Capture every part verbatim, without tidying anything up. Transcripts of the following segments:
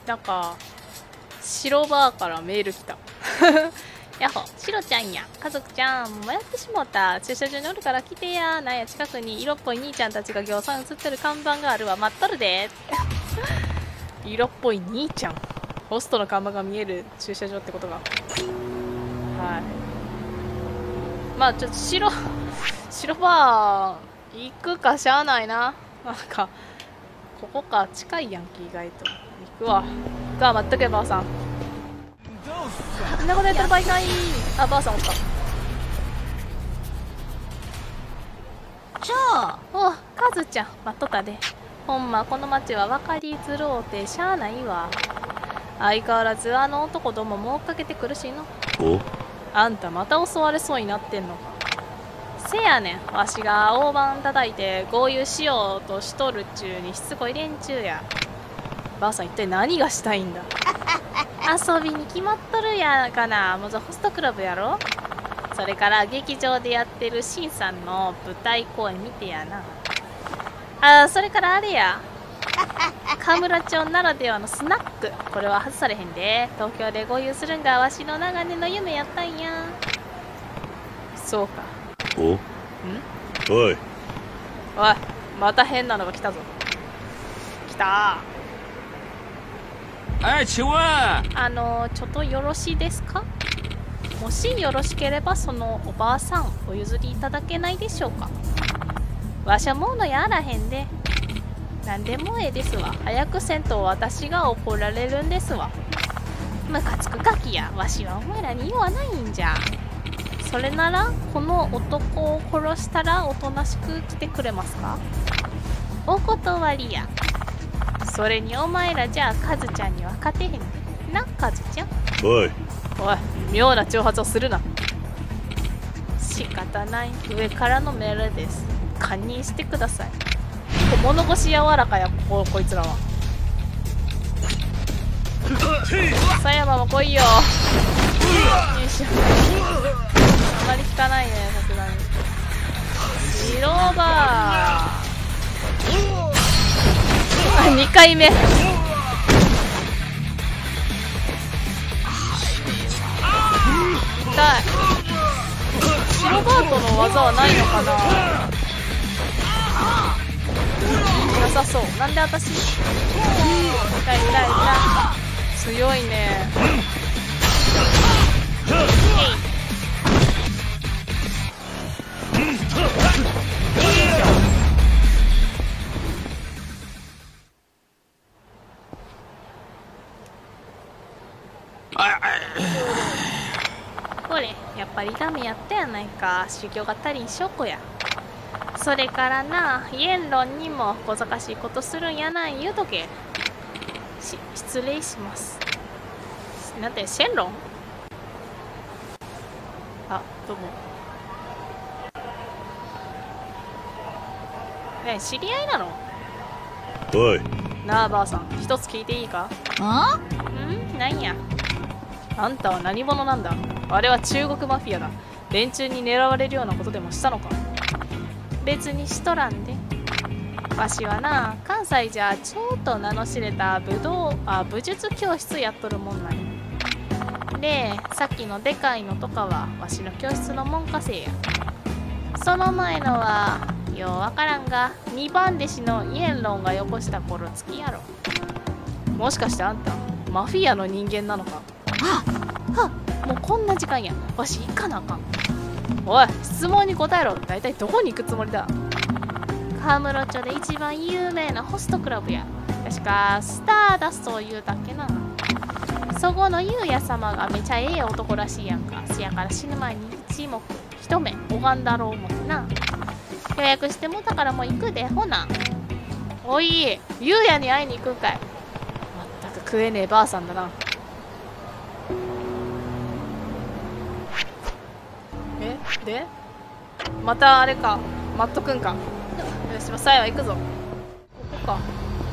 なんか白バーからメール来たやっほ、シロちゃんや家族ちゃんもう迷ってしもった。駐車場におるから来てや。なんや近くに色っぽい兄ちゃんたちがぎょうさん映ってる看板があるわ。待っとるで色っぽい兄ちゃん、ホストの看板が見える駐車場ってことが。はい、まあちょっと白白バー行くかしゃあないな。なんかここか、近いやんけ意外と。行くわ。が待っとけばあさん。こんなことやってる場合かい。あ、ばあさんおった。 じゃあおう、カズちゃん待っとったで。ほんまこの町は分かりづろうてしゃあないわ。相変わらずあの男どもも追っかけてくるしの。 お、 あんたまた襲われそうになってんのか。せやねん、わしが大判叩いて合流しようとしとるっちゅうにしつこい連中や。ばあさん一体何がしたいんだ。遊びに決まっとるやかな。まずホストクラブやろ。それから劇場でやってるシンさんの舞台公演見てやな。あ、それからあれや、神村町ならではのスナック、これは外されへんで。東京で合流するんがわしの長年の夢やったんや。そうか。 お、 んおいおい、また変なのが来たぞ。来た。 哎，请问， あのちょっとよろしいですか。もしよろしければそのおばあさんお譲りいただけないでしょうか。わしゃもうのやあらへんで。なんでもええですわ。早くせんと私が怒られるんですわ。ムカつくガキや。わしはお前らに言わないんじゃ。それならこの男を殺したらおとなしく来てくれますか。お断りや。それにお前らじゃあカズちゃんには勝てへんな。カズちゃん、 おいおい、妙な挑発をするな。仕方ない、上からの命令です。堪忍してください。物腰柔らかや こ, こいつらは。狭山も来いよ。よいしょ。あまり効かないね、さすがに。白バーにかいめ。痛い。白バートの技はないのかな。なさそう。なんで私。痛い痛い痛い。強いね。これやっぱりダメやったやないか。修行が足りん証拠や。それからな、言論にも小賢しいことするんやない言うとけ。し失礼します。なんてシェンロン。あ、どうも。ねえ、知り合いなの。 おい、 なあばあさん、一つ聞いていいか。 あん、なんや。あんたは何者なんだ。あれは中国マフィアだ。連中に狙われるようなことでもしたのか。別にしとらんで。わしはな、関西じゃちょっと名の知れた武道あ武術教室やっとるもんなんや。で、さっきのでかいのとかはわしの教室の門下生や。その前のはようわからんがにばん弟子のイエンロンがよこした頃つきやろ。もしかしてあんたマフィアの人間なのか。はっ、もうこんな時間や。わし行かなあかん。おい、質問に答えろ。だいたいどこに行くつもりだ。カムロ町で一番有名なホストクラブや。確かスターダストを言うたっけな。そこのユウヤ様がめちゃええ男らしいやんか。せやから死ぬ前に一目一目拝んだろう思ってな。予約してもたからもう行くで。ほな。おい、ユウヤに会いに行くんかい。まったく食えねえばあさんだな。えでまたあれか。待っとくんか。よし、さやは行くぞ。ここか。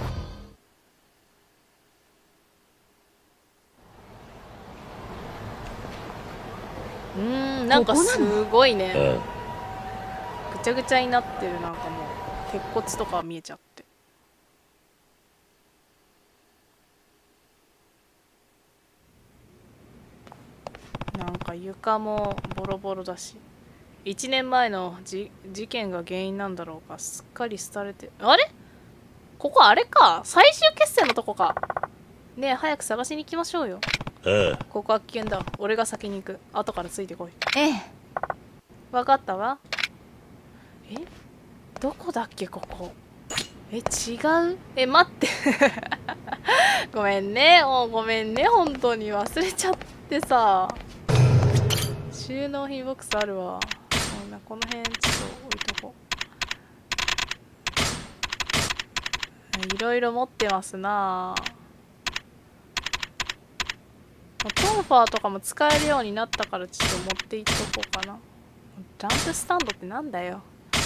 うーん、なんかすごいね。ぐちゃぐちゃになってる。なんかもう鉄骨とか見えちゃって。 か床もボロボロだし、いちねんまえのじ事件が原因なんだろうか、すっかり廃れて、あれここあれか、最終決戦のとこか。ねえ、早く探しに行きましょうよ。 ああ、 ここは危険だ。俺が先に行く。後からついてこい。 ええ。 わかったわ。え、どこだっけここ。え、違う？え、待ってごめんね、もうごめんね、本当に忘れちゃってさ。収納品ボックスあるわ。そんなこの辺ちょっと置いとこう。いろいろ持ってますな。トンファーとかも使えるようになったからちょっと持っていっとこうかな。ランプスタンドってなんだよ。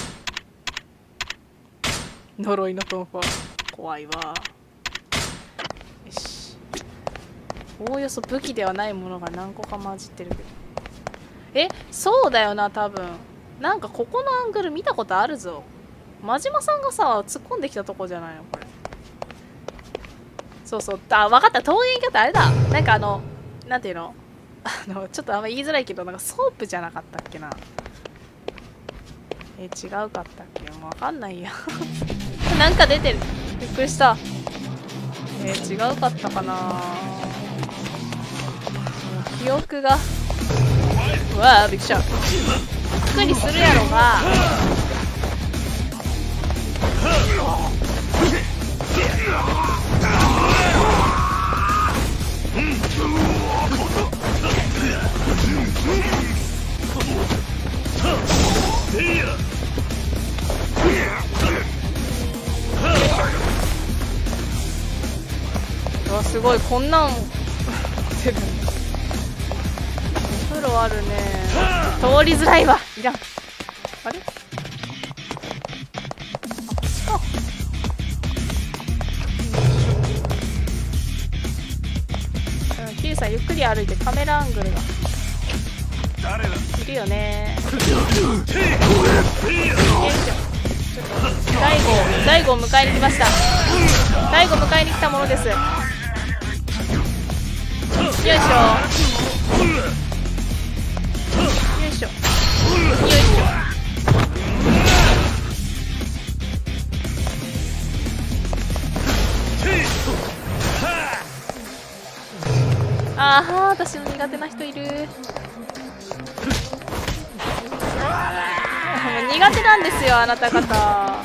呪いのトンファー怖いわ。よし、おおよそ武器ではないものが何個か混じってるけど、え、そうだよな、多分なんかここのアングル見たことあるぞ。真島さんがさ突っ込んできたとこじゃないのこれ。そうそう、あ、分かった。桃源郷ってあれだ、なんかあのなんていうの、あのちょっとあんま言いづらいけど、なんかソープじゃなかったっけな。え、違うかったっけ、もう分かんないやなんか出てる、びっくりした。えー、違うかったかな。もう記憶が、うわあ、びっくりした。びっくりするやろが。うわ、すごい、こんなん出る。お風呂あるね。通りづらいわ。いらん。あれ、あ、こっちか。うん、キリさんゆっくり歩いて、カメラアングルがいるよね。よいしょ。ちょっと大悟大悟を迎えに来ました。大悟迎えに来たものです。よいしょよいしょよいしょ。ああ、私の苦手な人いる。もう苦手なんですよ、あなた方。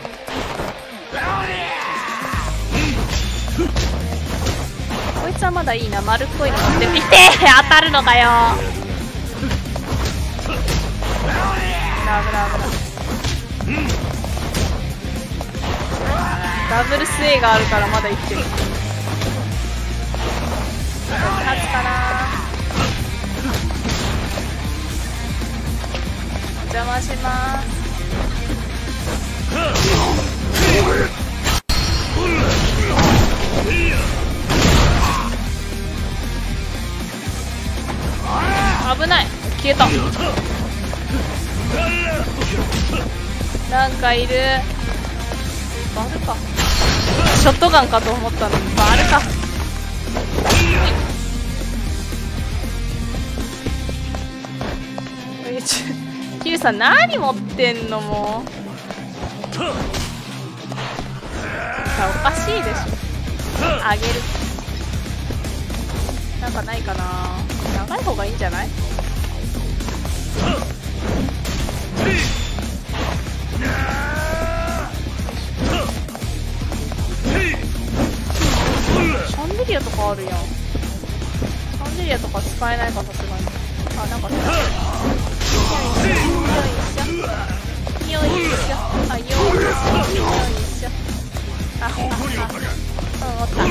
こいつはまだいいな、丸っこいの持ってる。いてー、当たるのかよ。危ない危ない。ダブルス A があるからまだ生きてる。勝つかな。お邪魔します。危ない、消えた。なんかいる。バルか、ショットガンかと思ったのにバルか。え、ちょ、キルさん何持ってんのもう。おかしいでしょ。あげる。なんかないかな。長い方がいいんじゃない？シャンデリアとかあるやん。シャンデリアとか使えないか、さすがに。あ、なんかよいしょよいしょよいしょ、あ、よいしょよいしょ。あ、あ、あ、あ、終わった。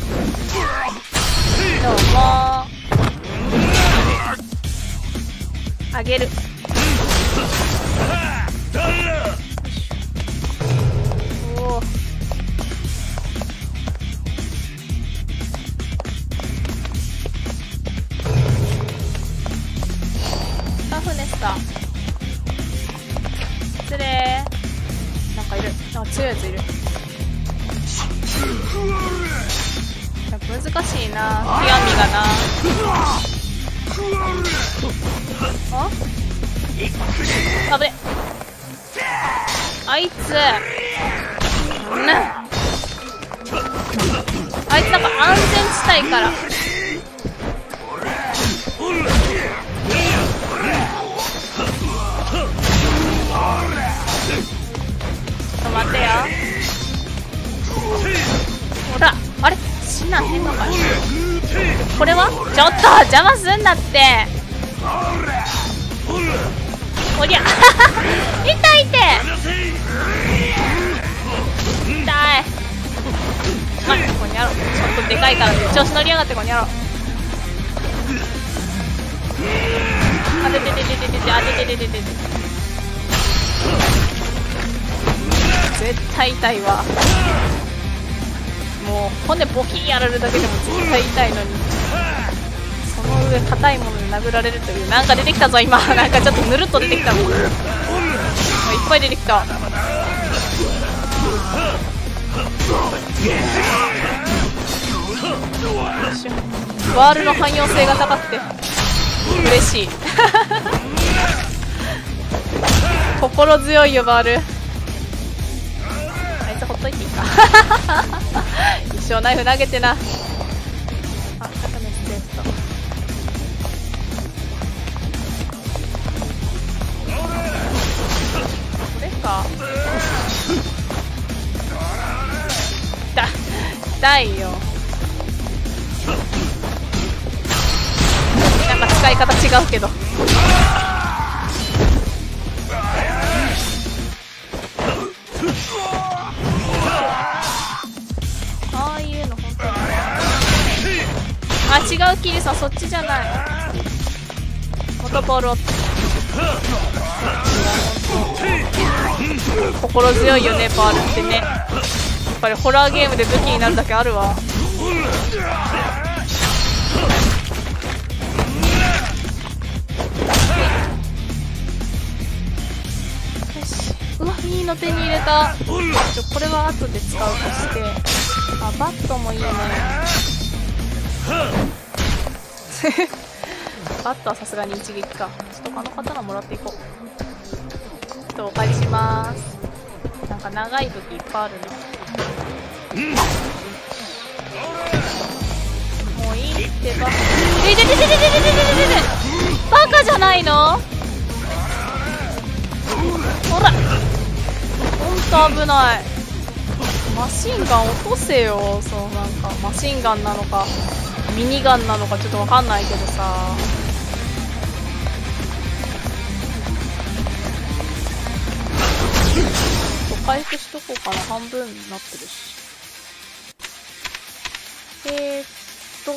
どうもー。あげる。おお。タフネスタ。失礼。なんかいる。あ、強いやついる。難しいな、極みがな。 ああぶね。あいつなあいつなんか安全地帯からちょっと待ってよ。ほらあれ死なへんのかい。これはちょっと邪魔すんなって。おりゃ痛いって痛い。まっこにゃろちょっとでかいから調子乗りやがってこにゃろ。あてててててててあてててててて絶対痛いわ。もう骨ボキーやられるだけでも絶対痛いのに、その上硬いもので殴られるという。なんか出てきたぞ今なんかちょっとぬるっと出てきたもん。いっぱい出てきた。ワールの汎用性が高くて嬉しい心強いよバール。あいつほっといていいか一生ナイフ投げてな。あ、なんかねステートこれか。痛痛いよ。なんか使い方違うけど。ああいうの本当にあ違うキリさんそっちじゃない。元ボールを心強いよねパールってね。やっぱりホラーゲームで武器になるだけあるわ。よし、うわいいの手に入れた。ちょこれは後で使うとして、あバットもいいねバットはさすがに一撃か。ちょっとあの刀もらっていこう。ちょっとお借りします。なんか長い武器いっぱいあるね。もういいってば。え、ででででででででででバカじゃないの。ほらほんと危ない。マシンガン落とせよ。そうなんかマシンガンなのかミニガンなのかちょっとわかんないけどさ。回復しとこうかな。半分になってるし。えーっと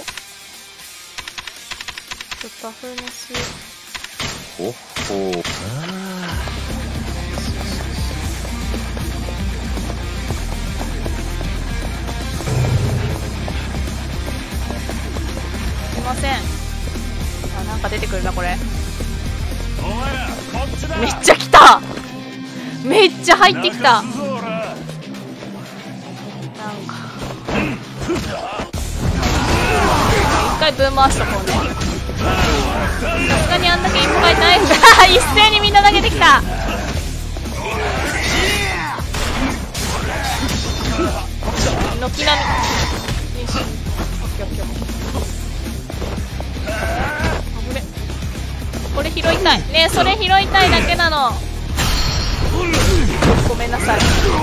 ちょっとタフネスほっほー。 すいません。あ、なんか出てくるなこれ。めっちゃ来た。めっちゃ入ってきた。なんか一回ぶん回しとこうね。さすがにあんだけいっぱいナイフが一斉にみんな投げてきた。軒並みよいしょ。オッケーオッケーオッケー。あぶね。これ拾いたいねえ。それ拾いたいだけなの。ごめんなさい。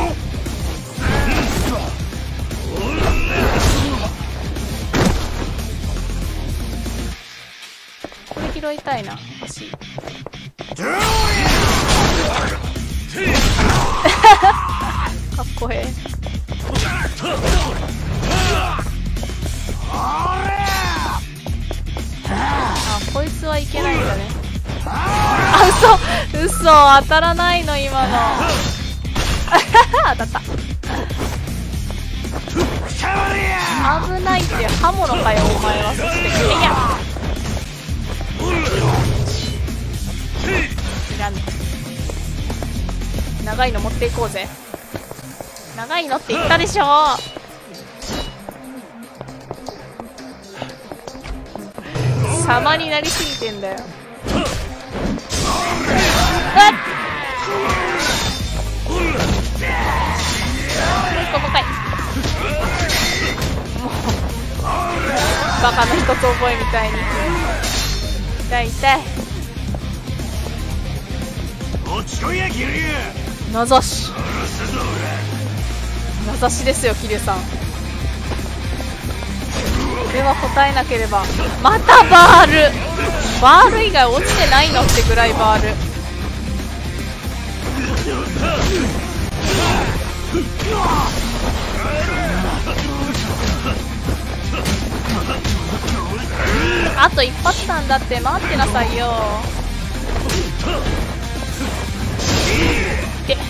これ拾いたいな。欲しい。かっこええ。あ、こいつはいけないんだね。あ、嘘嘘当たらないの今の当たった。危ないって刃物かよお前は。そしていやいらん。長いの持っていこうぜ。長いのって言ったでしょ。そ邪魔になりすぎてんだよ。うわっ、細かい。もうバカの一つ覚えみたいに。痛い痛い。名指し名指しですよ、桐生さん。これは答えなければ。またバール。バール以外落ちてないのってぐらいバール。あと一発なんだって、待ってなさいよ。で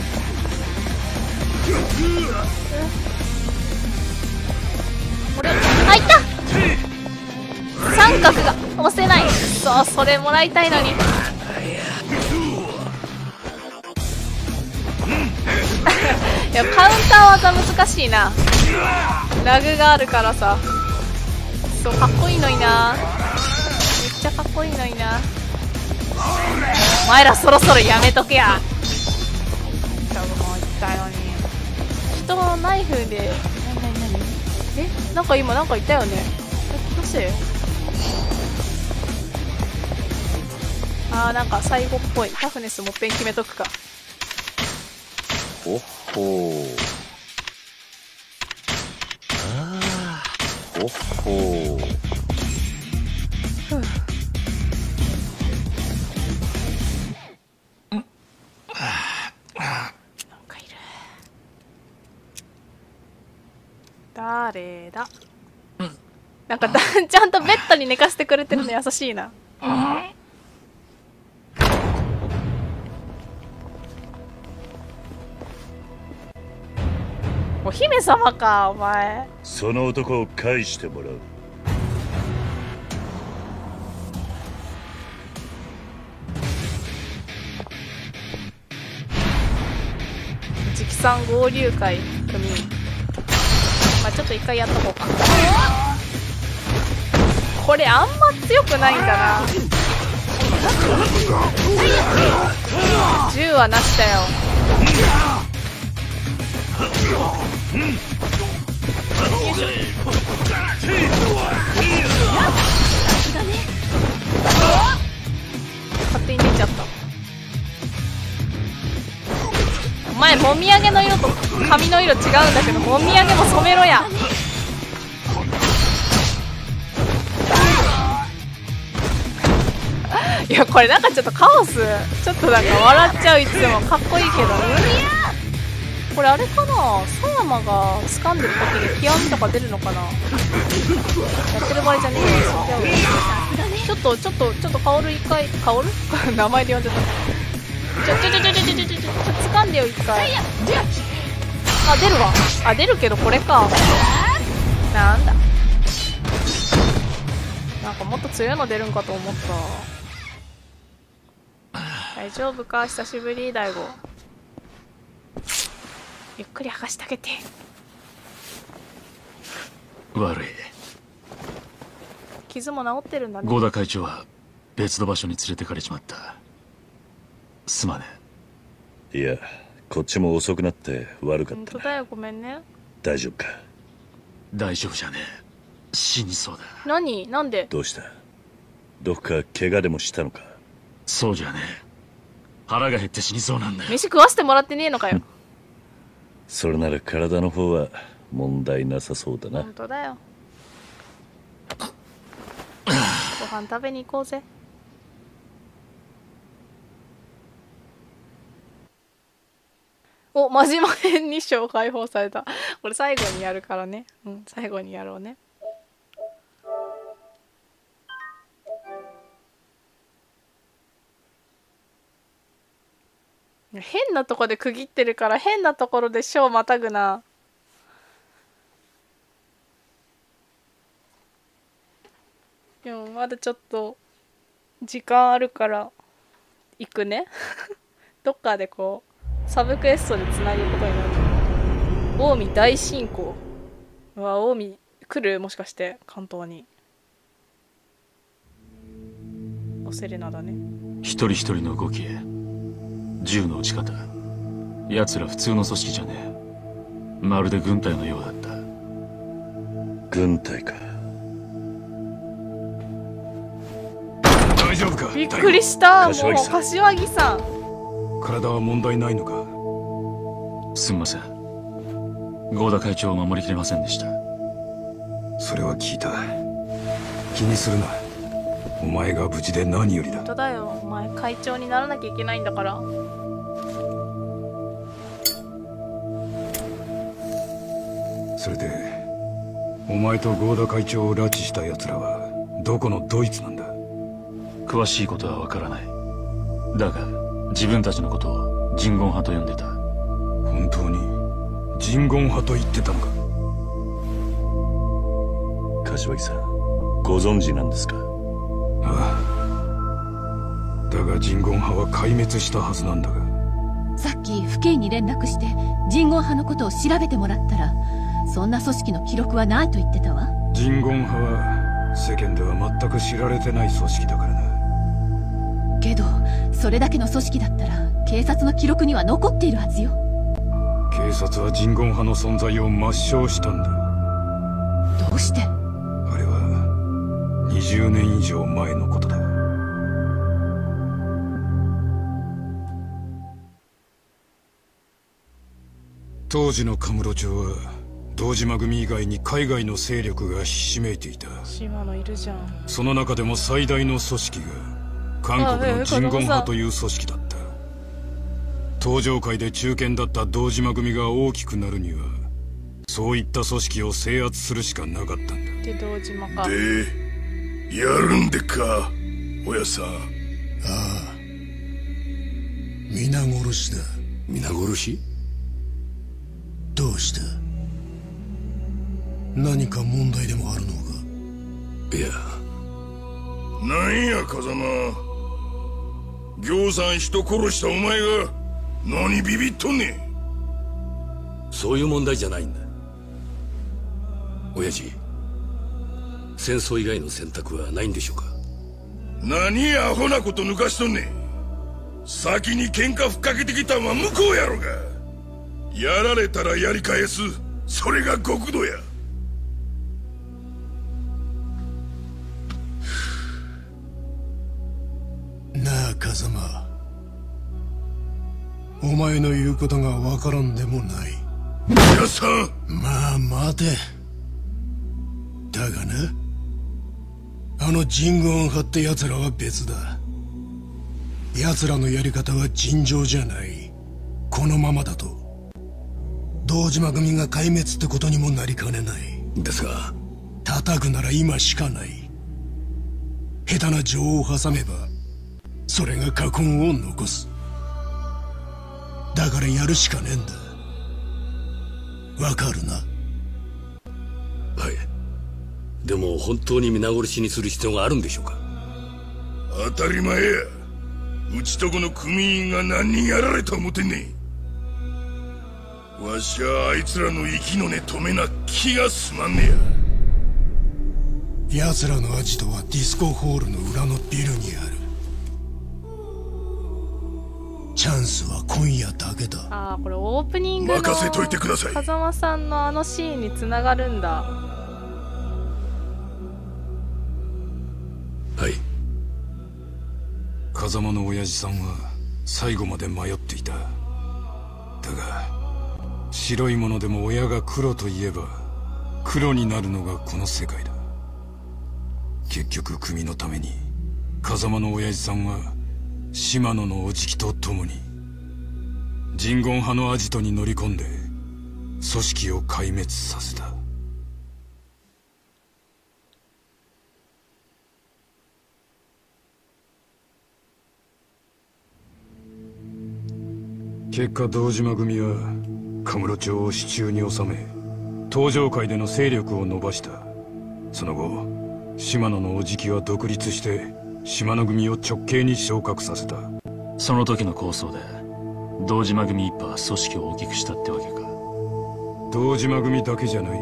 これ、あ、いった。三角が押せない。そう、それもらいたいのに。いや、カウンター技難しいな。ラグがあるからさ。そう、かっこいいのにな。めっちゃかっこいいのにな。お前らそろそろやめとけや。多分もう言ったのに。人のナイフで。なになになに。え、なんか今なんかいたよね。気のせい。あー、なんか最後っぽい。タフネスもっぺん決めとくか。 おっほー。あー。おっほー。 ふう。誰だ、うん、なんかだちゃんとベッドに寝かせてくれてるの優しいな。お姫様かお前。 その男を返してもらう。 直参合流会組。まあちょっと一回やっとこうか。これあんま強くないんだな。銃はなしだよ。勝手に出ちゃった。お前もみあげの色と髪の色違うんだけど、もみあげも染めろや。いやこれなんかちょっとカオス。ちょっとなんか笑っちゃう。いつでもかっこいいけどね。これあれかな、佐山が掴んでる時に極みとか出るのかな。やってる場合じゃねえよ。ちょっとちょっとちょっとカオル一回、カオル名前で呼んでた。ちょちょちょちょちょちょちょちょ掴んでよ一回。あ、出るわ。あ、出るけどこれか。なんだ、なんかもっと強いの出るんかと思った。大丈夫か、久しぶり大悟。ゆっくり剥がしてあげて。 悪い。 傷も治ってるんだね。 合田会長は別の場所に連れてかれちまった。すまねえ。いや、こっちも遅くなって悪かったな。 本当だよ、ごめんね。 大丈夫か。 大丈夫じゃねえ。死にそうだ。 何、なんで。 どうした、どっか怪我でもしたのか。 そうじゃねえ。腹が減って死にそうなんだよ。 飯食わせてもらってねえのかよ。 それなら体の方は問題なさそうだな。 本当だよ。ご飯食べに行こうぜ。お、真島編に章解放された。これ最後にやるからね。うん、最後にやろうね。変なとこで区切ってるから変なところで章またぐな。でもまだちょっと時間あるから行くね。どっかでこうサブクエストでつなぐことになる。近江大進行。うわ、近江来る、もしかして関東に。 のセレナだね。 一人一人の動き、銃の撃ち方、奴ら普通の組織じゃねえ。まるで軍隊のようだった。 軍隊か。 大丈夫か。 びっくりした。もう柏木さん柏木さん。 体は問題ないのか。すみません、合田会長を守りきれませんでした。 それは聞いた。気にするな。お前が無事で何よりだ。 本当だよ、お前会長にならなきゃいけないんだから。 それでお前と合田会長を拉致した奴らはどこのドイツなんだ。 詳しいことはわからない。だが自分たちのことをジンゴン派と呼んでた。 本当にジンゴン派と言ってたのか。 柏木さん、ご存知なんですか。 ああ、だがジンゴン派は壊滅したはずなんだが。 さっき府警に連絡してジンゴン派のことを調べてもらったら、そんな組織の記録はないと言ってたわ。 ジンゴン派は世間では全く知られてない組織だからな。 けどそれだけの組織だったら警察の記録には残っているはずよ。 警察はジンゴン派の存在を抹消したんだ。 どうして？ あれはにじゅうねん以上前のことだ。当時のカムロ町は堂島組以外に海外の勢力がひしめいていた。 島野いるじゃん。 その中でも最大の組織が韓国のジンゴン派という組織だった。東上界で中堅だった堂島組が大きくなるにはそういった組織を制圧するしかなかったんだ。 で堂島か。 でやるんでっか親さん。ああ、皆殺しだ。 皆殺し？ どうした？何か問題でもあるのか？ いや、なんや風間、行さん人殺したお前が何ビビっとんねん。 そういう問題じゃないんだ。親父、戦争以外の選択はないんでしょうか？ 何アホなこと抜かしとんねん。先に喧嘩ふっかけてきたんは向こうやろが。やられたらやり返す、それが極度や。 なあ風間、お前の言うことがわからんでもない。 皆さん、 まあ待て。だがな、あのジンゴン派って奴らは別だ。奴らのやり方は尋常じゃない。このままだと堂島組が壊滅ってことにもなりかねない。 ですが、 叩くなら今しかない。下手な情を挟めばそれが禍根を残す。だからやるしかねえんだ。わかるな？ はい。でも本当に皆殺しにする必要があるんでしょうか？ 当たり前や。うちとこの組員が何人やられた思てんねん。わしはあいつらの息の根止めな気がすまんねや。奴らのアジトはディスコホールの裏のビルにある。チャンスは今夜だけだ。 ああ、これオープニングの任せといてください。 風間さんのあのシーンに繋がるんだ。 はい。 風間の親父さんは最後まで迷っていた。だが白いものでも親が黒と言えば黒になるのがこの世界だ。結局組のために風間の親父さんは島野のおじきと共にジンゴン派のアジトに乗り込んで組織を壊滅させた。結果堂島組はカムロ町を手中に収め東上界での勢力を伸ばした。その後島野のおじきは独立して島野組を直系に昇格させた。 その時の構想で堂島組一派は組織を大きくしたってわけか。 堂島組だけじゃない。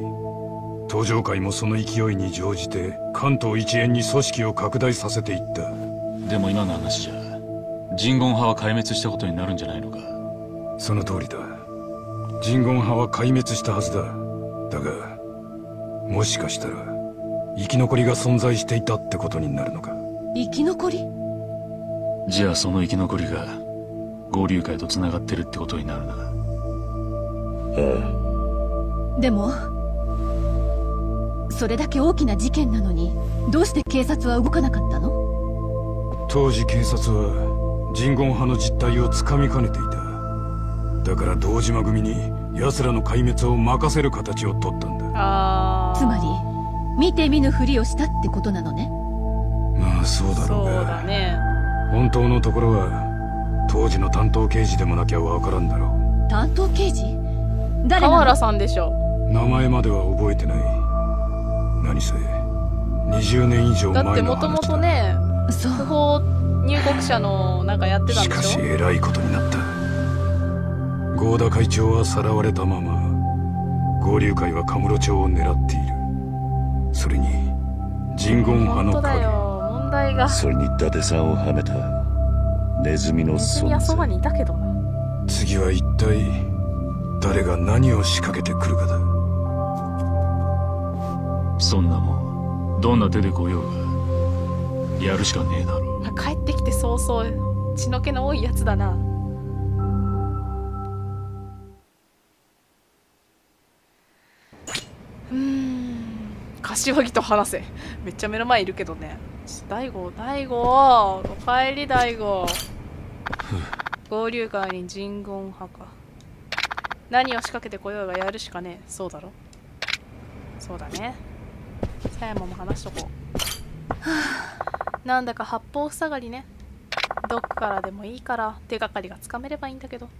東上界もその勢いに乗じて関東一円に組織を拡大させていった。 でも今の話じゃジンゴン派は壊滅したことになるんじゃないのか。 その通りだ。ジンゴン派は壊滅したはずだ。だがもしかしたら生き残りが存在していたってことになるのか。 生き残り？ じゃあその生き残りが合流会とつながってるってことになるな。ああ。でもそれだけ大きな事件なのにどうして警察は動かなかったの？ 当時警察はジンゴン派の実態をつかみかねていた。だから堂島組に奴らの壊滅を任せる形を取ったんだ。 あつまり見て見ぬふりをしたってことなのね。 まあそうだろうが。 そうだね。 本当のところは当時の担当刑事でもなきゃわからんだろう。担当刑事？誰なの？ 河原さんでしょ。 名前までは覚えてない。何せにじゅうねん以上前の話だ。 だってもともとね、不法入国者のなんかやってたんでしょ。 しかしえらいことになった。合田会長はさらわれたまま合流会はカムロ町を狙っている。それにジンゴン派の本当だよ、問題が。 それに伊達さんをはめたネズミの存在。 ネズミはそばにいたけどな。 次は一体誰が何を仕掛けてくるかだ。 そんなもんどんな手で来ようがやるしかねえだろ。 帰ってきて早々血の気の多いやつだな。うーん、柏木と話せ。めっちゃ目の前いるけどね。大悟、大悟、おかえり大悟。合流会にジンゴン派か。何を仕掛けてこようがやるしかねえ。そうだろ。そうだね。狭山も話しとこう。なんだか八方塞がりね。どっからでもいいから手がかりがつかめればいいんだけど。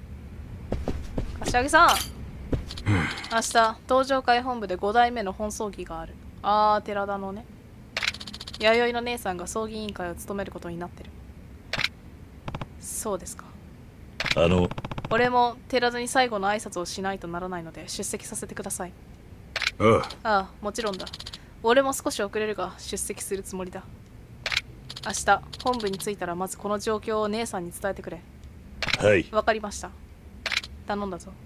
柏木さん、明日東上会本部でご代目の本葬儀がある。あー、寺田のね、弥生の姉さんが葬儀委員会を務めることになってる。そうですか。 あの俺も寺田に最後の挨拶をしないとならないので出席させてください。 ああ、 ああ、もちろんだ。俺も少し遅れるが出席するつもりだ。明日本部に着いたらまずこの状況を姉さんに伝えてくれ。 はい、 わかりました。頼んだぞ。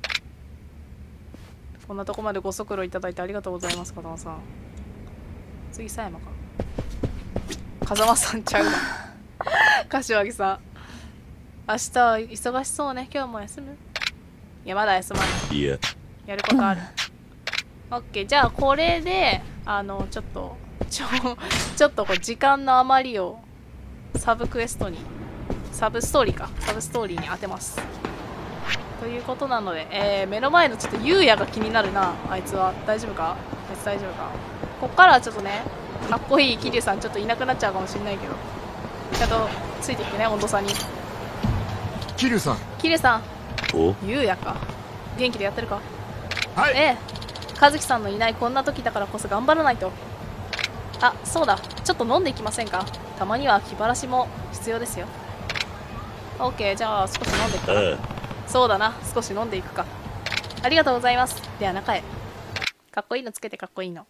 こんなとこまでご足労いただいてありがとうございます。風間さん、次狭山か。風間さんちゃうわ。柏木さん、明日忙しそうね。今日も休む？いや、まだ休まない。 いや、 やることある。オッケー、じゃあこれであのちょっとちょちょっとこう時間の余りをサブクエストに、サブストーリーか、サブストーリーに当てます。ということなので、えー、目の前のちょっと優也が気になるな。あいつは大丈夫か？あいつ大丈夫か？こっからはちょっとね、かっこいい桐生さんちょっといなくなっちゃうかもしれないけど、ちゃんとついてきてね、温度差に。 桐生さん、 桐生さん、 お、 優也か。元気でやってるか？ はい。 ええ、和樹さんのいないこんな時だからこそ頑張らないと。あ、そうだ、ちょっと飲んでいきませんか？たまには気晴らしも必要ですよ。オッケー、じゃあ少し飲んでいくかな。 ああ、 そうだな、少し飲んでいくか。ありがとうございます。では中へ。かっこいいのつけて、かっこいいの。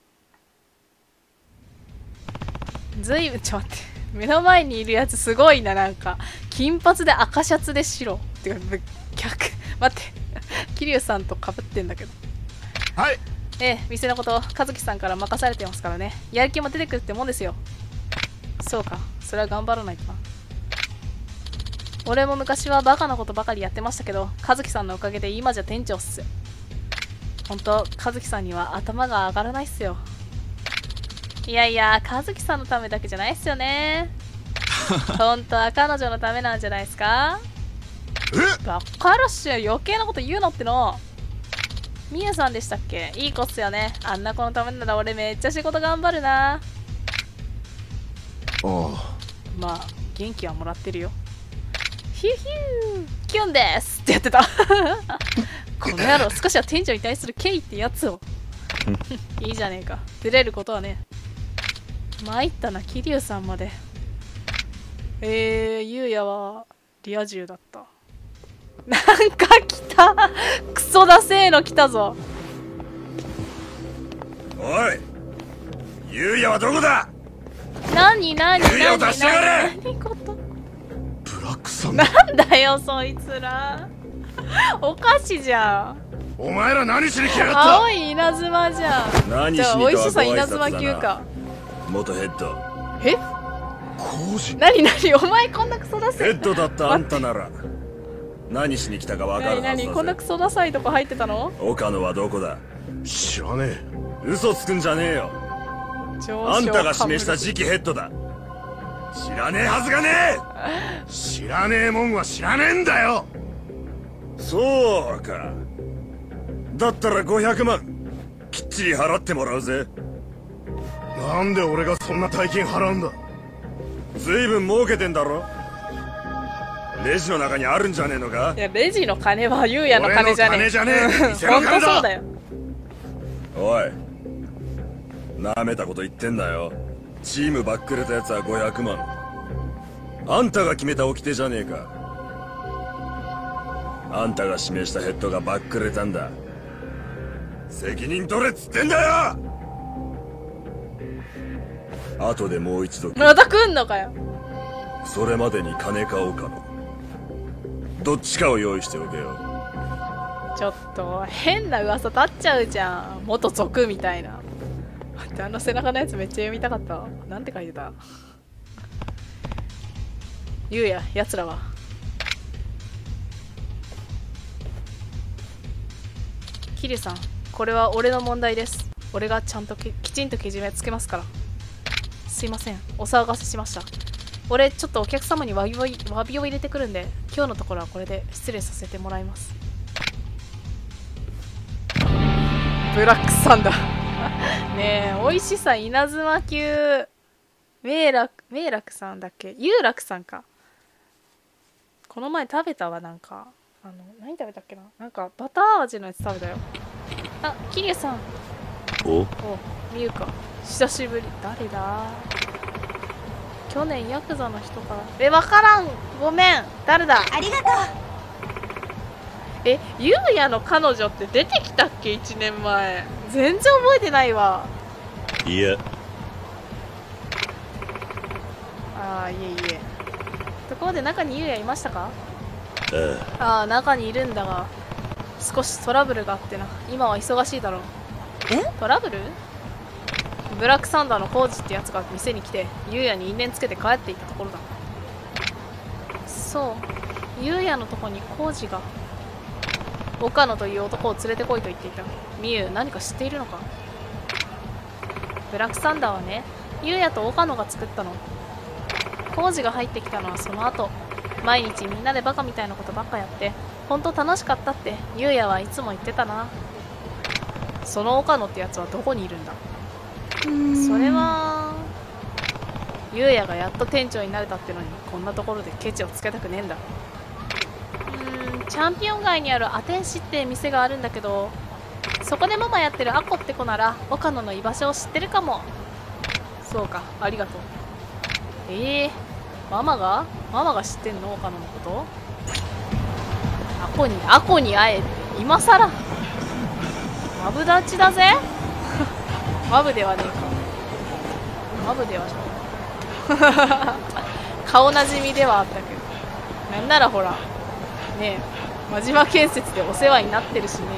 ずいぶん、ちょっと待って。目の前にいるやつすごいな、なんか。金髪で赤シャツで白。てか、逆。待って。桐生さんとかぶってんだけど。 はい。 ええ、店のこと和樹さんから任されてますからね。やる気も出てくるってもんですよ。そうか、それは頑張らないとな。俺も昔はバカなことばかりやってましたけど、和樹さんのおかげで今じゃ店長っす。ほんと和樹さんには頭が上がらないっすよ。いやいや、和樹さんのためだけじゃないっすよね。ほんとは彼女のためなんじゃないですか？ え？ バカらしい、余計なこと言うのっての。みゆさんでしたっけ？いい子っすよね。あんな子のためなら俺めっちゃ仕事頑張るな。 ああ、 まあ元気はもらってるよ。ヒューヒューキュンですってやってた。この野郎、少しは店長に対する敬意ってやつを。いいじゃねえか、出れることはね。参ったな、桐生さんまで。えー、ゆうやはリア充だった。なんか来た。クソだせーの来たぞ。 おい、ゆうやはどこだ？ な何何何指を出しやがれ。 何ことブラックサンダー。 なんだよそいつら。お菓子じゃん。 お前ら何しに来やがった。 青い稲妻じゃん。 何しじゃあにかは美味しさご挨拶だ稲妻級なか。 元ヘッド。 え工事。 何何お前こんなクソダサい。 ヘッドだったあんたなら何しに来たか分かる何はずだぜ。 何こんなクソダサいとこ入ってたの？ 岡野はどこだ。 知らねえ。 嘘つくんじゃねえよ。あんたが示した次期ヘッドだ。知らねえはずがねえ。知らねえもんは知らねえんだよ。 そうか。だったらごひゃくまんきっちり払ってもらうぜ。 なんで俺がそんな大金払うんだ。 ずいぶん儲けてんだろ。レジの中にあるんじゃねえのか。 いやレジの金は優也の金じゃねえ。 俺の金じゃねえ。店の本金だ。 当そうだよ。 おい、なめたこと言ってんだよ。チームバックれたやつはごひゃくまん。あんたが決めた掟じゃねえか。あんたが指名したヘッドがバックれたんだ。責任取れっつってんだよ。後でもう一度また来んのかよ。 それまでに金か岡野どっちかを用意しておけよ。 ちょっと変な噂立っちゃうじゃん。元族みたいな。待って、あの背中のやつめっちゃ読みたかった。なんて書いてた？ゆうや、やつらは桐生さん、これは俺の問題です。俺がちゃんとききちんとけじめつけますから。すいません、お騒がせしました。俺ちょっとお客様に詫びを詫びを入れてくるんで、今日のところはこれで失礼させてもらいます。ブラックサンダーねえ、美味しさ稲妻級明楽明楽さんだっけ、有楽さんか。この前食べたわ。なんかあの何食べたっけな、なんかバター味のやつ食べたよ。あ、桐生さん。 おお、みゆか久しぶり。誰だ。去年ヤクザの人から。え、わからん、ごめん。誰だ。 ありがとう。 え、ゆうやの彼女って出てきたっけ、いちねんまえ。全然覚えてないわ。 いや、 ああ、いえいえ。ところで中にゆうやいましたか？ あああ、中にいるんだが少しトラブルがあってな。今は忙しいだろう。 え？ トラブル？ブラックサンダーのコウジってやつが店に来てゆうやに因縁つけて帰っていったところだ。そう、ゆうやのとこにコウジが岡野という男を連れてこいと言っていた。みゆ、何か知っているのか？ブラックサンダーはね、ゆうやと岡野が作ったの。コウジが入ってきたのはその後。毎日みんなでバカみたいなことばっかやって本当楽しかったってゆうやはいつも言ってたな。その岡野ってやつはどこにいるんだ？それはゆうやがやっと店長になれたってのにこんなところでケチをつけたくねえんだ。うーん、チャンピオン街にあるアテンシって店があるんだけど、そこでママやってるアコって子なら岡野の居場所を知ってるかも。そうか、ありがとう。ええー、ママがママが知ってんの、岡野のこと？アコにアコに会えって今さらマブダチだぜマブではねえか。マブでは顔なじみではあったけど、なんならほらねえ、真島建設でお世話になってるしね。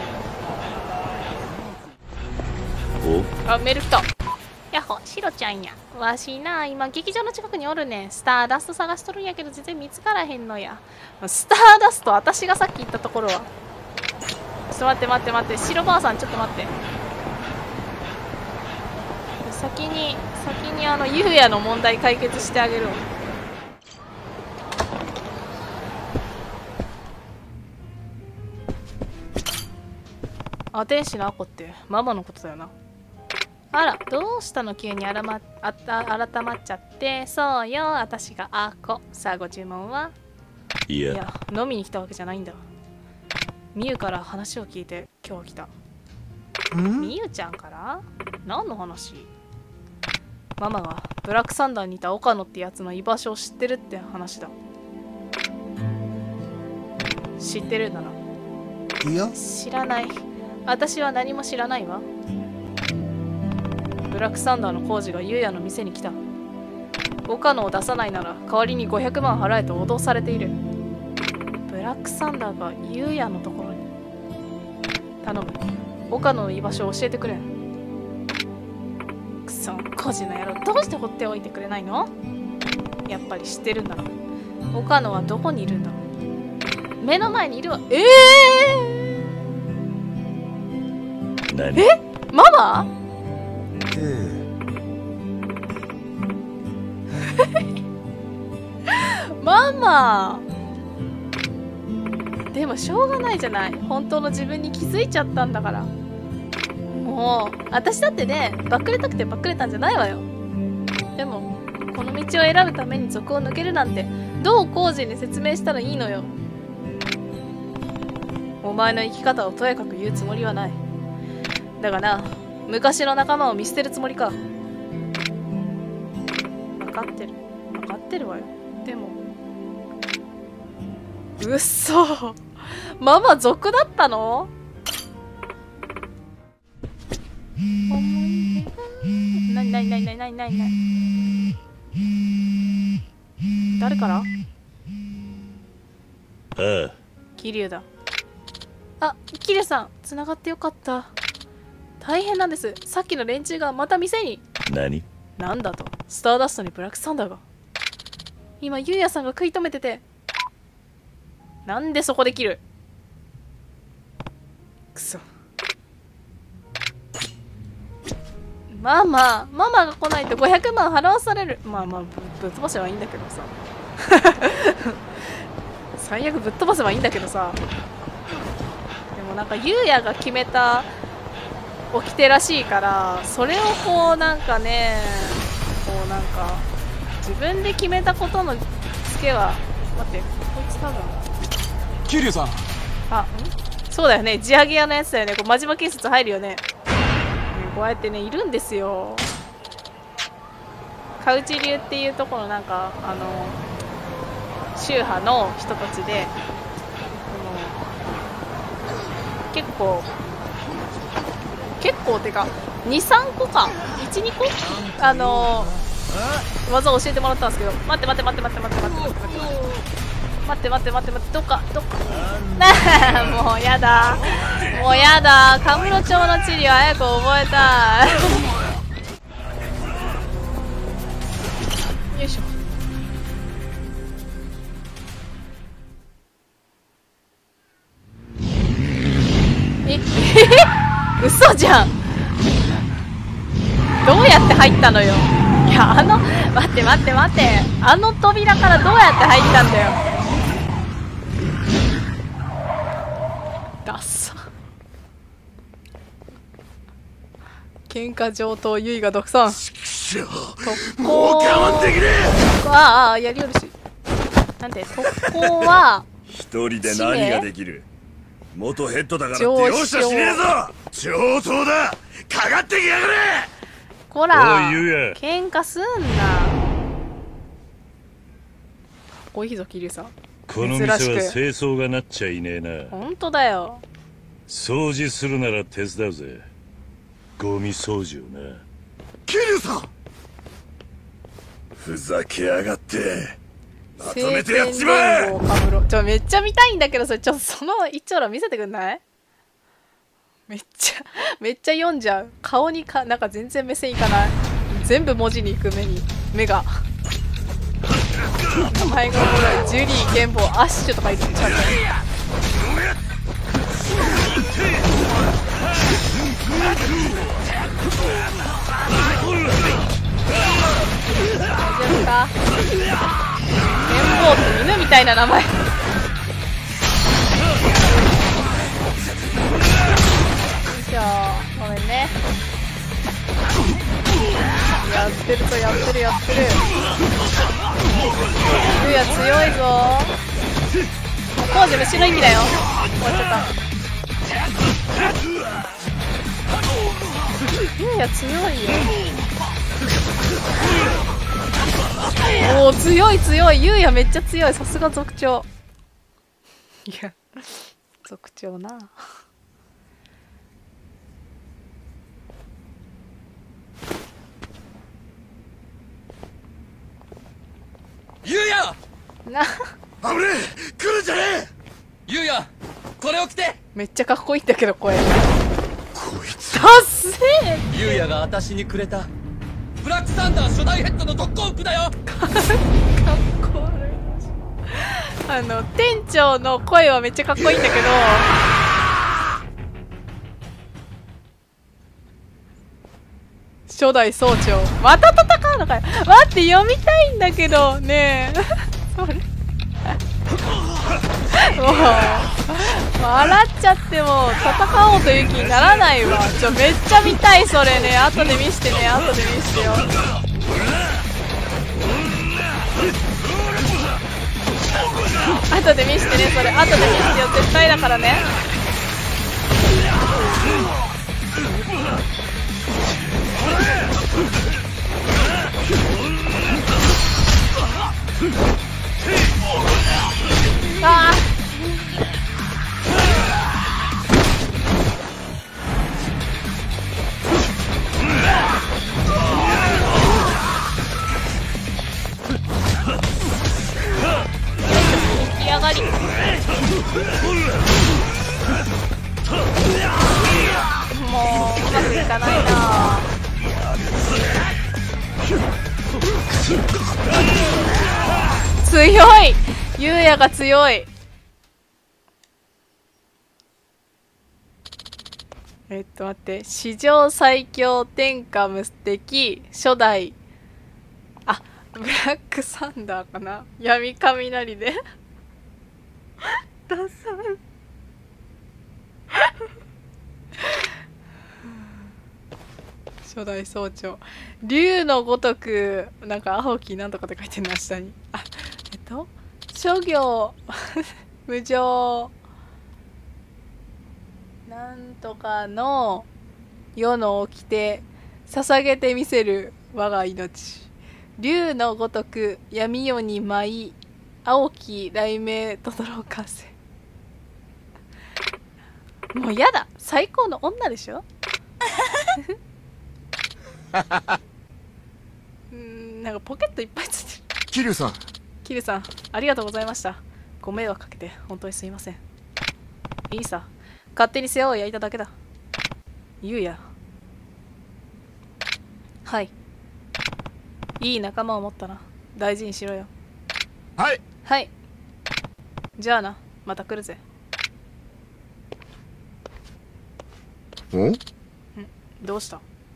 おあ、メール来た。やっほ、シロちゃんや。わしな、今劇場の近くにおるねん。スターダスト探しとるんやけど全然見つからへんのや。スターダスト、私がさっき言ったところは。ちょっと待って待って待って、シロばあさんちょっと待って。先に、先にあの、ゆうやの問題解決してあげるわ。あ、天使のアコってママのことだよな。あら、どうしたの急にあら、ま、あた改まっちゃって。そうよ、私がアコ。さあ、ご注文は？ いや、 いや、飲みに来たわけじゃないんだ。みゆから話を聞いて今日来た。みゆちゃんから？何の話？ママがブラックサンダーにいた岡野ってやつの居場所を知ってるって話だ。知ってるなら？ いや、 知らない。私は何も知らないわ。ブラックサンダーの工事がゆうやの店に来た。 岡野を出さないなら代わりにごひゃくまん払えと脅されている。ブラックサンダーがユウヤのところに。頼む、岡野の居場所を教えてくれ。くそ、孤児の野郎、どうして放っておいてくれないの？やっぱり知ってるんだろ。岡野はどこにいるんだろう。目の前にいるわ。えー、 何？ え、ママ？ママ。でもしょうがないじゃない。本当の自分に気づいちゃったんだから。もう私だってね、バックれたくてバックれたんじゃないわよ。でもこの道を選ぶために族を抜けるなんてどうコウジに説明したらいいのよ。お前の生き方をとやかく言うつもりはない。だがな、昔の仲間を見捨てるつもりか。分かってる分かってるわよ。でもうっそ、ママ族だったの？なになになになになになになに誰から？ ああ、 桐生だ。あ、桐生さん、つながってよかった。大変なんです。さっきの連中がまた店に。 何？ なんだと、スターダストにブラックサンダーが。今ユウヤさんが食い止めてて。なんでそこで切る？くそ。ママ、ママが来ないとごひゃくまん払わされる。まあまあ、ぶ, ぶっ飛ばせばいいんだけどさ。最悪ぶっ飛ばせばいいんだけどさ。でもなんかユウヤが決めた掟らしいから、それをこうなんかね、こうなんか自分で決めたことのツケは、待って、こいつ多分桐生さん。 あ、んそうだよね、地上げ屋のやつだよね。こう真島建設入るよね。こうやってね、いるんですよ。カウチ流っていうところのなんかあの宗派の人たちで、結構結構てかにさんこかいちにこあの技を教えてもらったんですけど、待って待って待って待って待って待って待って待って待って待って待ってどっかどっかもうやだもうやだ、カムロ町の地理を早く覚えたいよいしょ。え嘘じゃん。どうやって入ったのよ。いや、あの待って待って待って、あの扉からどうやって入ったんだよ。ダッサ。喧嘩上等、ユイが独尊。特攻ああやりよるし。なんで特攻は一人で何ができる。元ヘッドだからって容赦しねえぞ。上等だ、かかってきやがれ。 こら喧嘩すんな。おいいぞ桐生さん。 この店は清掃がなっちゃいねえな。 ほんとだよ。 掃除するなら手伝うぜ。ゴミ掃除をな。 桐生さん、ふざけやがって。まとめてやっちまえ。 ちょめっちゃ見たいんだけど、それちょっとその一丁羅見せてくんない？めっちゃめっちゃ読んじゃう。顔にかなんか全然目線いかない。全部文字に行く目に目が。名前がおもろい。ジュリー、ケンボー、アッシュとか言ってちゃう。大丈夫か？ケンボーって犬みたいな名前。よいしょ、ごめんね。やってるとやってるやってる。ゆうや強いぞ。コウジ後ろ行きだよ。終わっちゃった。ゆうや強いよ。おお強い強い。ゆうやめっちゃ強い。さすが族長。いや族長な。 なあぶねえ、来るんじゃねえ。 ゆうや、これを着て。 めっちゃかっこいいんだけど声。 こいつダッセー。 ゆうやが私にくれたブラックサンダー初代ヘッドの特攻服だよ。 かっこ悪い。あの店長の声はめっちゃかっこいいんだけど、初代総長また戦うのかよ。待って読みたいんだけどねえそれもう笑っちゃっても戦おうという気にならないわ。ちょめっちゃ見たいそれね。後で見してね。後で見してよ。後で見してね。それ後で見してよ。絶対だからね。ああ出来上がり。もううまくいかないな。強い。ゆうやが強い。えっと待って、史上最強天下無敵初代、あ、ブラックサンダーかな、闇雷でダサい初代総長竜のごとく、なんか青木なんとかって書いてるな下に。あ、えっと諸行無常なんとかの世の掟捧げてみせる我が命、竜のごとく闇夜に舞い青き雷鳴とどろかせ。もうやだ、最高の女でしょうんなんかポケットいっぱいついてる。 桐生さん、 桐生さんありがとうございました。ご迷惑かけて本当にすいません。いいさ、勝手に世話を焼いただけだ。ゆうや、はい、いい仲間を持ったな。大事にしろよ。 はいはい、じゃあな、また来るぜ。 ん？ どうした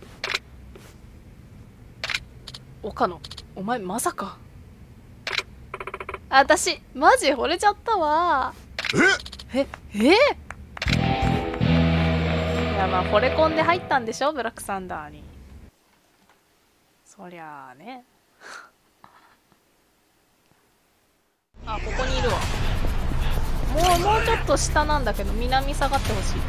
岡野、お前まさか。私マジ惚れちゃったわ。えええいやまあ惚れ込んで入ったんでしょ、ブラックサンダーに。そりゃあねあ、ここにいるわ。もうもうちょっと下なんだけど、南下がってほしい。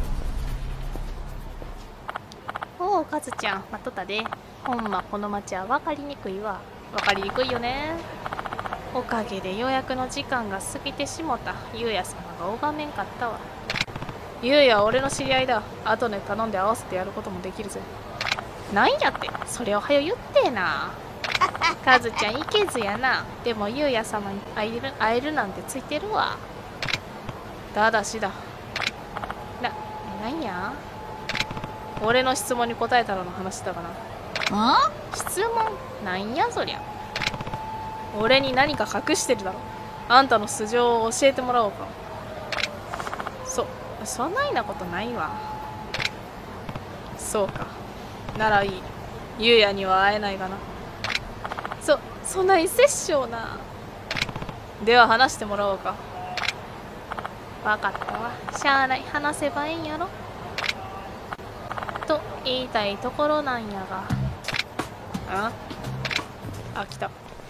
おお、カズちゃん待っとったで。ほんまこの町は分かりにくいわ。分かりにくいよね。おかげで予約の時間が過ぎてしもた。ゆうや様が拝めんかったわ。ゆうやは俺の知り合いだ。後で頼んで合わせてやることもできるぜ。なんやって、それをはよ言ってえな。カズちゃんいけずやな。でもゆうや様に会える、会えるなんてついてるわ。ただしだ。な、なんや、俺の質問に答えたらの話だかな。 あ？ 質問なんやそりゃ。俺に何か隠してるだろ。あんたの素性を教えてもらおうか。そ、そんなようなことないわ。そうか。ならいい。ゆうやには会えないがな。そ、そんな伊勢師匠な。では話してもらおうか。わかったわ。しゃあない。話せばいいんやろ。と言いたいところなんやが。あ？あ、来た。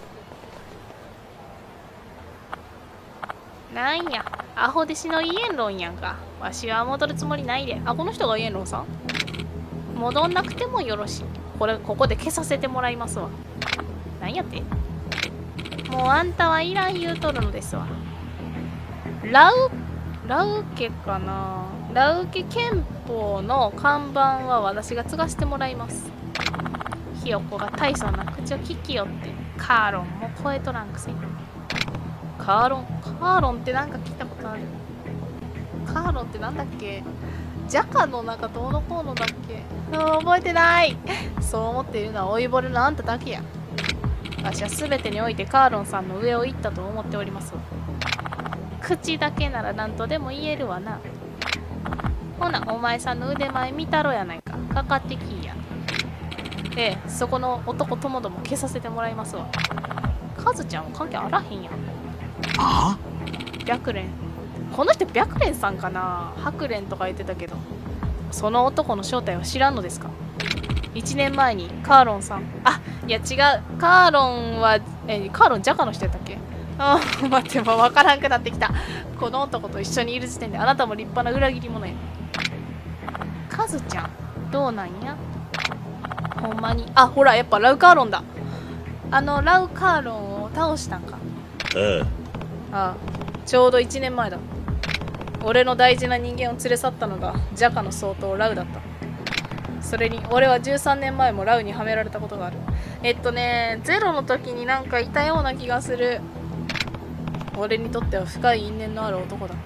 なんや、アホ弟子のイエンロンやんか。わしは戻るつもりないで。あ、この人がイエンロンさん？戻んなくてもよろしい。これ、ここで消させてもらいますわ。なんやって？もうあんたはいらん言うとるのですわ。ラウ、ラウ家かな？ラウ家憲法の看板は私が継がせてもらいます。ひよこが大層な口を聞きよって、カーロンも超えとらんくせに。 カーロンカーロンってなんか聞いたことある。カーロンってなんだっけ。ジャカのなんかどうのこうのだっけ。うん、覚えてない。そう思っているのは老いぼれのあんただけや。わしは全てにおいてカーロンさんの上を行ったと思っておりますわ。口だけなら何とでも言えるわな。ほなお前さんの腕前見たろやないか。かかってきいや。ええ、そこの男ともども消させてもらいますわ。カズちゃんは関係あらへんやん。 ああ、 白蓮。この人白蓮さんかな。白蓮とか言ってたけど、その男の正体は知らんのですか。いちねんまえにカーロンさん、あ、いや違う、カーロンはえカーロンジャカの人やったっけ。あー待って、もう分からんくなってきた。この男と一緒にいる時点であなたも立派な裏切り者や。カズちゃんどうなんや。ほんまに。あ、ほらやっぱラウカーロンだ。あのラウカーロンを倒したんか。 あああ、ちょうどいちねんまえだ。俺の大事な人間を連れ去ったのがジャカの総統ラウだった。それに俺はじゅうさんねんまえもラウにはめられたことがある。えっとねゼロの時になんかいたような気がする。俺にとっては深い因縁のある男だ。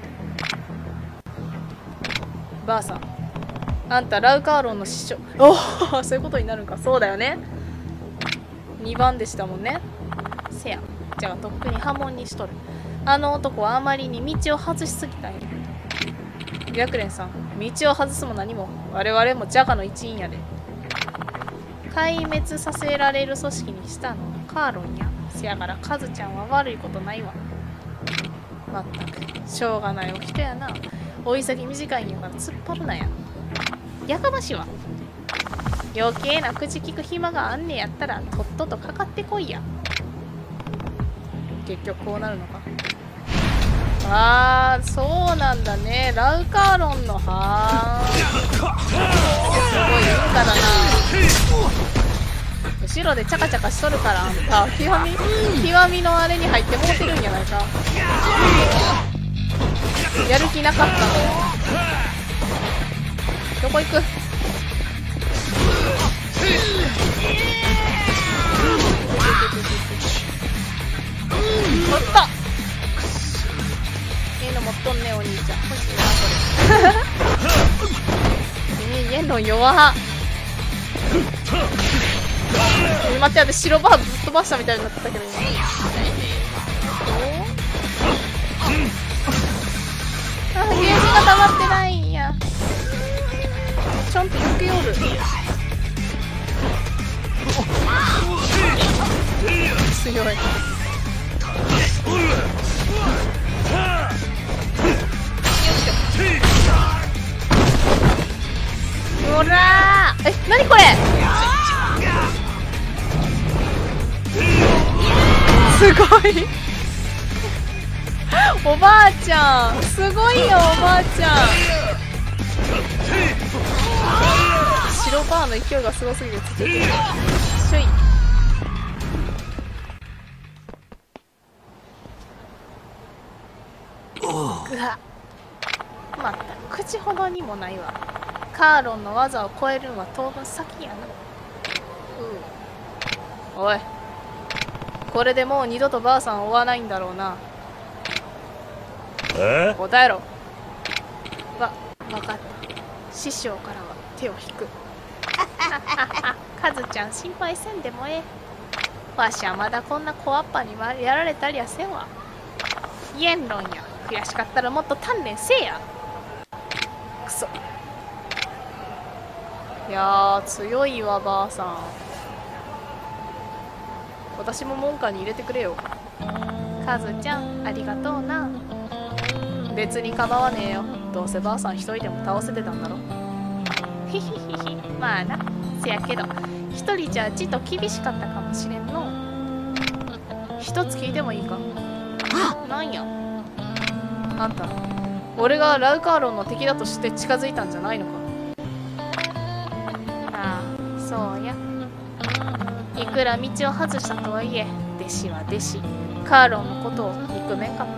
ばあさん、あんたラウカーロンの師匠。おお、そういうことになるんか。そうだよね、にばんでしたもんね。せや、じゃあとっくに破門にしとる。あの男はあまりに道を外しすぎたんや。白蓮さん、道を外すも何も我々もジャカの一員やで。壊滅させられる組織にしたのはカーロンや。せやからカズちゃんは悪いことないわ。まったくしょうがないお人やな。追い先短いんやから突っ張るなや。やかましいわ。余計な口聞く暇があんねやったらとっととかかってこいや。結局こうなるのか。あー、そうなんだね。ラウカーロンのはーすごい優雅だな。後ろでチャカチャカしとるからあんた極み極みのあれに入ってもうてるんじゃないか。やる気なかったの。どこ行く。おっと、ええの持っとんねお兄ちゃん。欲しいなこれ。えー、イエンロン弱は。待って、私白バーぶっ飛ばしたみたいになってたけど今。あ、ゲージが溜まってないんや。ちゃんとよけよる。強い。ほらー、え、なにこれ。すごいおばあちゃん、すごいよおばあちゃん。白バーの勢いがすごすぎてつけてる。しょい。うわ、まったく口ほどにもないわ。カーロンの技を超えるのは当分先やな。うん、おい、これでもう二度とばあさんを追わないんだろうな。 え？ 答えろ。わ、分かった。師匠からは手を引く。カズちゃん心配せんでもええ。わしはまだこんな小アッパにやられたりはせんわ。イエンロンや、悔しかったらもっと鍛錬せえや。くそ。いやー強いわばあさん。私も門下に入れてくれよ。カズちゃんありがとうな。別に構わねえよ。どうせばあさん一人でも倒せてたんだろ。ひひひひ、まあな。せやけど一人じゃちっと厳しかったかもしれんの。一つ聞いてもいいか。なんやあんた、俺がラウカーロンの敵だとして近づいたんじゃないのか。ああ、そうや。いくら道を外したとはいえ弟子は弟子。カーロンのことを憎めんかった。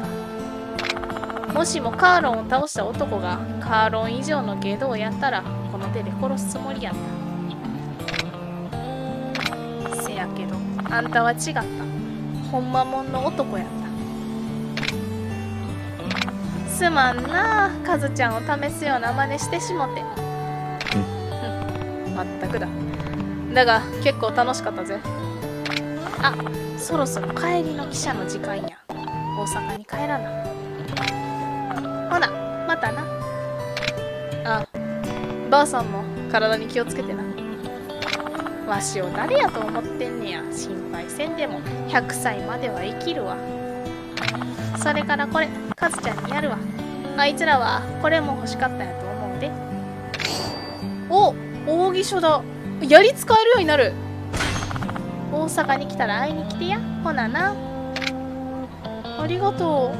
もしもカーロンを倒した男がカーロン以上の外道をやったらこの手で殺すつもりやった。せやけどあんたは違った。ほんまもんの男やった。 すまんな、カズちゃんを試すような真似してしもて。うん、まったくだ。だが結構楽しかったぜ。あ、そろそろ帰りの汽車の時間や。大阪に帰らな。ほな、またな。あ、ばあさんも体に気をつけてな。わしを誰やと思ってんねや。心配せんでもひゃくさいまでは生きるわ。それからこれ、カズちゃんにやるわ。あいつらはこれも欲しかったんやと思うで。お、扇書だ。槍使えるようになる。大阪に来たら会いに来てや。ほなな。ありがと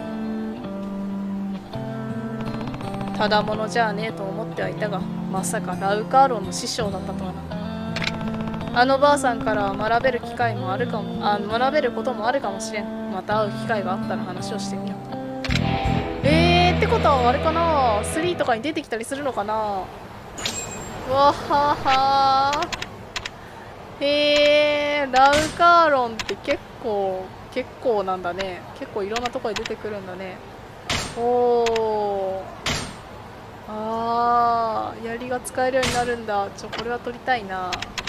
う。ただものじゃあねえと思ってはいたが、まさかラウカーロンの師匠だったとはな。あのばあさんから学べる機会もあるかも、あ、学べることもあるかもしれん。また会う機会があったら話をしてみよう。えー、ってことはあれかな、スリーとかに出てきたりするのかな。わははー。へー、ラウカーロンって結構結構なんだね。結構いろんなところで出てくるんだね。おー、あー、槍が使えるようになるんだ。ちょ、これは取りたいな。